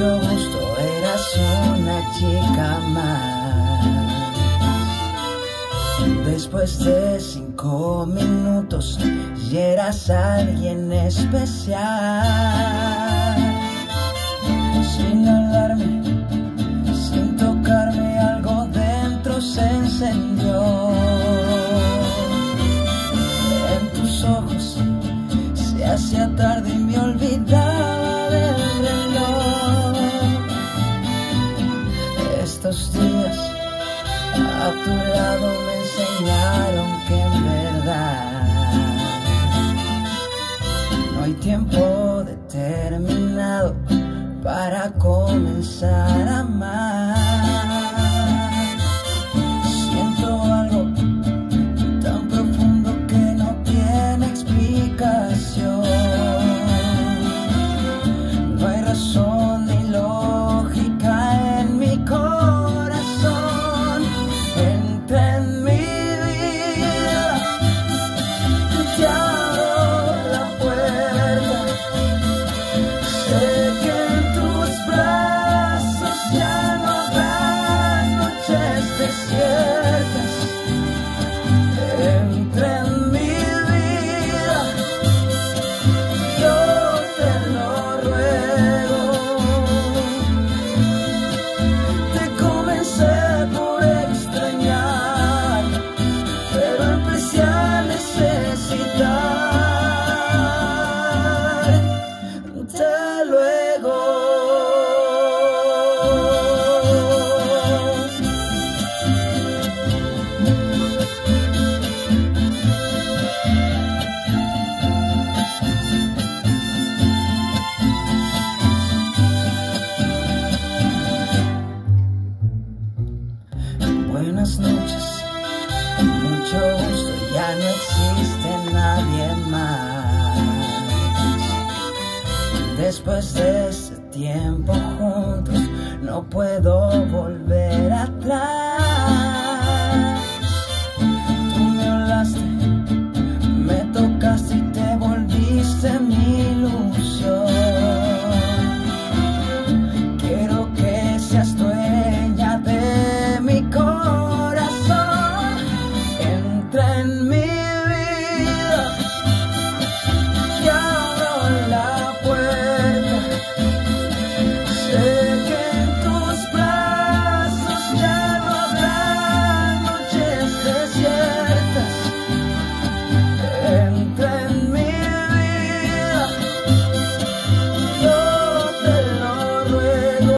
mucho gusto, eras una chica más. Después de 5 minutos ya eras alguien especial. Sin hablarme, sin tocarme, algo dentro se encendió. En tus ojos se hacía tarde y me olvidaba del reloj. Estos días a tu lado me enseñaron que en verdad no hay tiempo determinado para comenzar a amar. Siento algo tan profundo que no tiene explicación. No hay razón ni lógica en mi corazón. Entra en mi vida, te abro la puerta. Sé que en tus brazos ya no habrá noches desiertas. Entra en mi vida, yo te lo ruego. Te comencé por extrañar, pero empecé a necesitarte luego. Buenas noches, mucho gusto, ya no existe nadie más. Después de ese tiempo juntos, no puedo volver atrás.